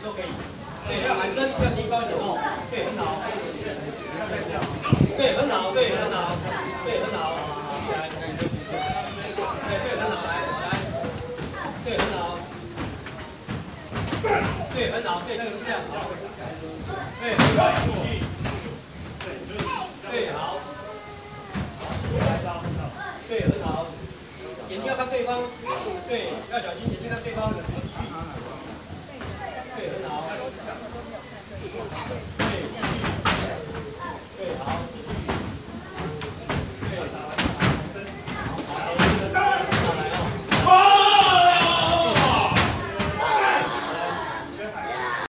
都可以。对，要喊声，要提高一点哦。对，很好。对，很好，对，很好，对，很好。起来。对，对，很好，来。对，很好。对，很好，对，那个是这样，好。对，很好，继续。对，好。对，很好。眼睛要看对方，对，要小心，眼睛看对方，继续。对，很好。